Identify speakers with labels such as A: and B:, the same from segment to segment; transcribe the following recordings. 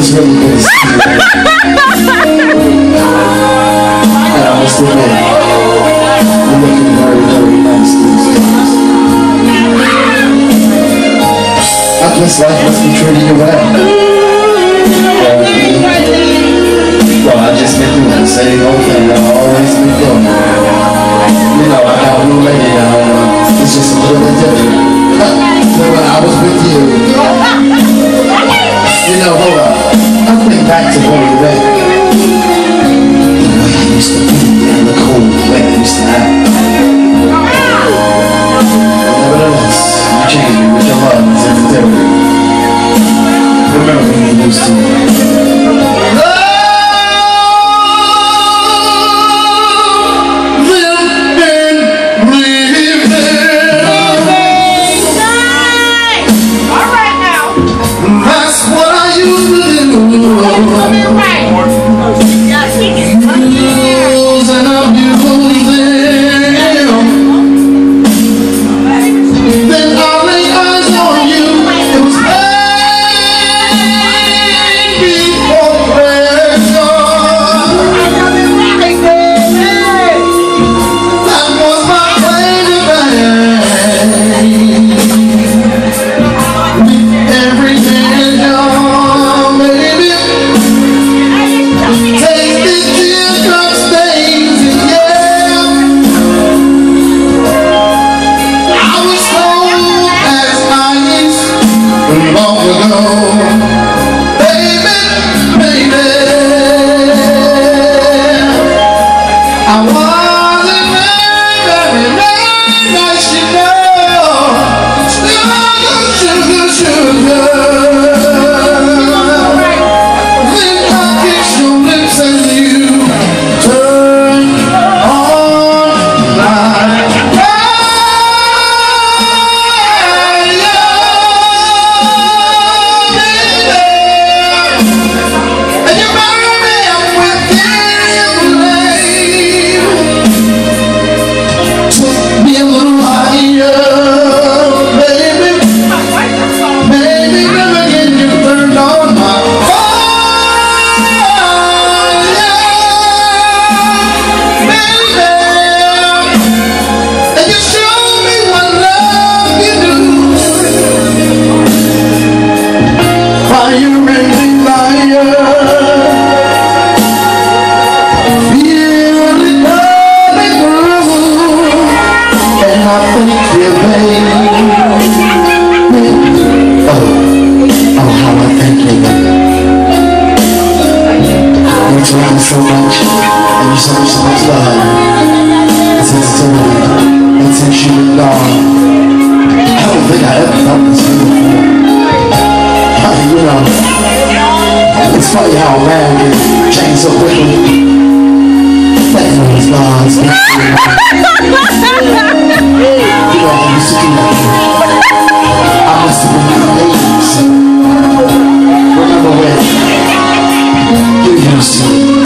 A: was really good to see you. And I must admit, you're looking very, very nice these days. I guess life must be treating you well. Well, I just been doing the same old thing I've always been doing. You know, I got a new lady now. It's just a little bit different. But when I was with you, you know, hold on. I'll think back to when we met. The way I used to be and the cold way I used to act. Nevertheless, you changed me with your love and sensitivity. Remember when you used to. So much, and you so much love, and sensitivity, and since you were gone, I don't think I ever felt this way before. You know, it's funny how a man can change so quickly. But you know, it's gone, it's been you know, I used to do that. I must have been your baby, so remember when you used to.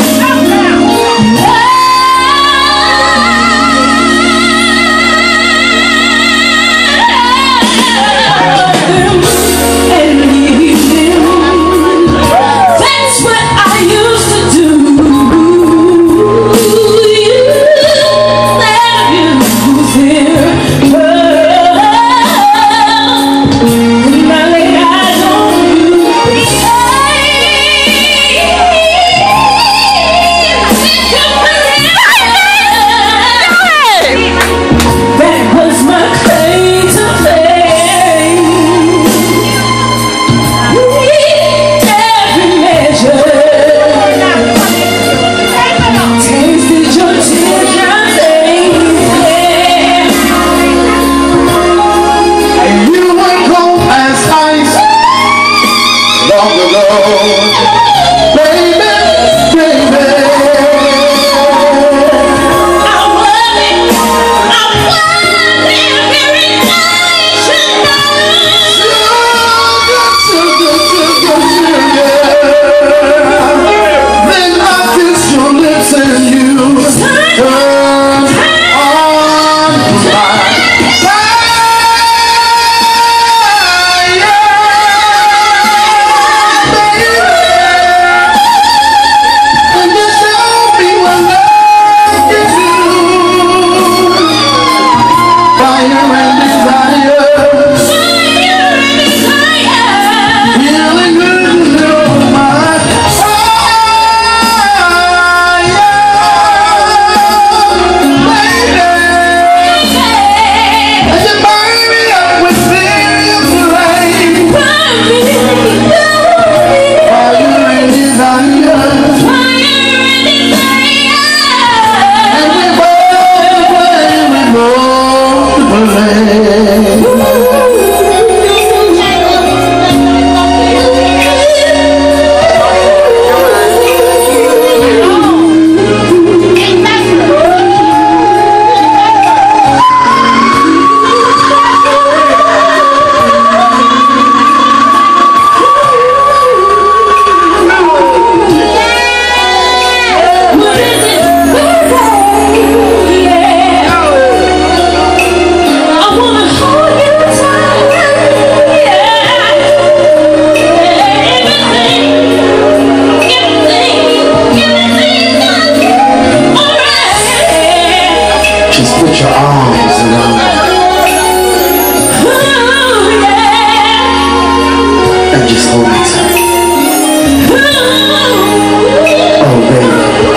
A: just hold me tight. Oh, baby.